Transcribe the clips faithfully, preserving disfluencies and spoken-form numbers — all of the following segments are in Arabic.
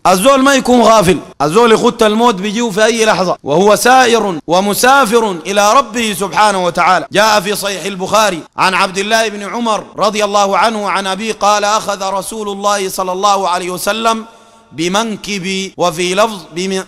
الزول ما يكون غافل، الزول يخط الموت بيجيه في أي لحظة وهو سائر ومسافر إلى ربه سبحانه وتعالى. جاء في صحيح البخاري عن عبد الله بن عمر رضي الله عنه عن أبيه قال أخذ رسول الله صلى الله عليه وسلم بمنكبي، وفي لفظ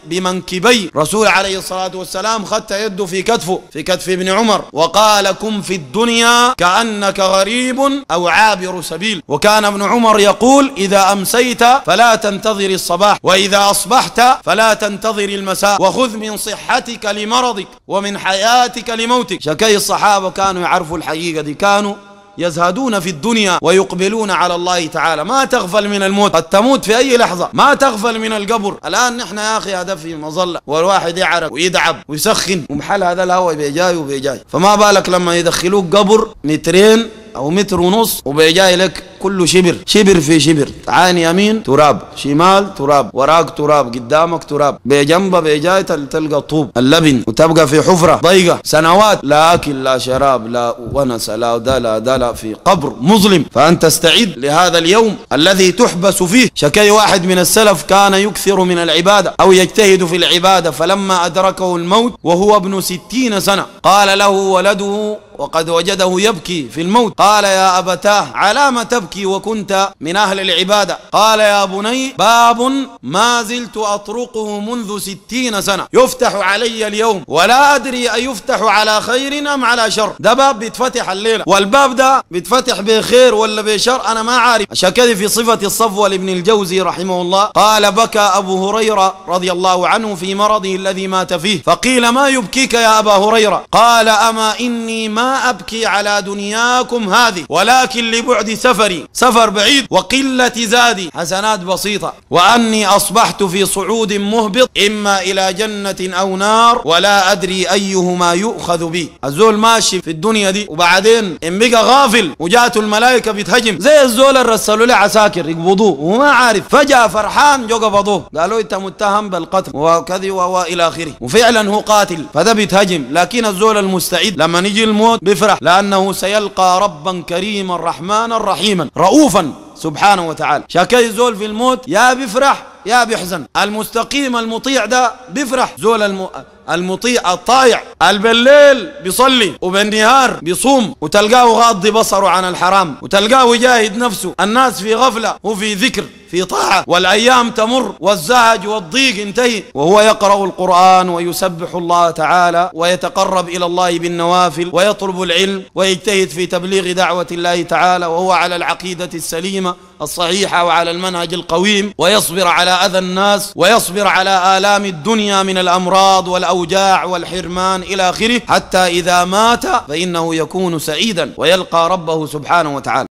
بمنكبي، رسول عليه الصلاة والسلام خدت يده في كتفه في كتف ابن عمر وقال كن في الدنيا كأنك غريب أو عابر سبيل. وكان ابن عمر يقول إذا أمسيت فلا تنتظر الصباح، وإذا أصبحت فلا تنتظر المساء، وخذ من صحتك لمرضك ومن حياتك لموتك. شكي الصحابة كانوا يعرفوا الحقيقة دي، كانوا يزهدون في الدنيا ويقبلون على الله تعالى. ما تغفل من الموت، قد تموت في أي لحظة. ما تغفل من القبر. الآن نحن يا أخي هذا في مظلة والواحد يعرق ويدعب ويسخن ومحل هذا الهواء بيجاي وبيجاي، فما بالك لما يدخلوك قبر مترين أو متر ونص وبيجاي لك كله شبر شبر في شبر، تعاني يمين تراب، شمال تراب، وراك تراب، قدامك تراب، بجنبه بيجاي تلقى طوب اللبن، وتبقى في حفرة ضيقة سنوات، لا أكل لا شراب لا ونس لا دلا دلا، في قبر مظلم. فأنت استعد لهذا اليوم الذي تحبس فيه. شكي واحد من السلف كان يكثر من العبادة أو يجتهد في العبادة، فلما أدركه الموت وهو ابن ستين سنة قال له ولده وقد وجده يبكي في الموت، قال يا أبتاه على ما تبكي وكنت من أهل العبادة؟ قال يا بني باب ما زلت أطرقه منذ ستين سنة يفتح علي اليوم ولا أدري أيفتح على خير أم على شر. ده باب بيتفتح الليلة، والباب ده بيتفتح بخير ولا بشر أنا ما عارف. شكذا في صفة الصفوة لابن الجوزي رحمه الله قال بكى أبو هريرة رضي الله عنه في مرضه الذي مات فيه، فقيل ما يبكيك يا أبا هريرة؟ قال أما إني ما أبكي على دنياكم هذه ولكن لبعد سفري، سفر بعيد، وقلة زادي، حسنات بسيطة، وأني أصبحت في صعود مهبط إما إلى جنة أو نار ولا أدري أيهما يؤخذ بي. الزول ماشي في الدنيا دي وبعدين إن بقى غافل وجاءته الملائكة بتهجم زي الزول اللي رسلوا له عساكر يقبضوه وما عارف، فجأة فرحان جو قبضوه قالوا أنت متهم بالقتل وكذا وإلى آخره، وفعلا هو قاتل فده بيتهجم. لكن الزول المستعد لما نجي الموت بيفرح لأنه سيلقى ربا كريما رحمانا رحيما رؤوفا سبحانه وتعالى. شكاي زول في الموت يا بيفرح يا بيحزن. المستقيم المطيع ده بيفرح، زول الم... المطيع الطائع بالليل بيصلي وبالنهار بيصوم، وتلقاه غاض بصره عن الحرام، وتلقاه يجاهد نفسه. الناس في غفلة وفي ذكر في طاعة، والأيام تمر والزهج والضيق انتهي وهو يقرأ القرآن ويسبح الله تعالى ويتقرب إلى الله بالنوافل ويطلب العلم ويجتهد في تبليغ دعوة الله تعالى وهو على العقيدة السليمة الصحيحة وعلى المنهج القويم، ويصبر على أذى الناس ويصبر على آلام الدنيا من الأمراض والأوجاع والحرمان إلى آخره، حتى إذا مات فإنه يكون سعيدا ويلقى ربه سبحانه وتعالى.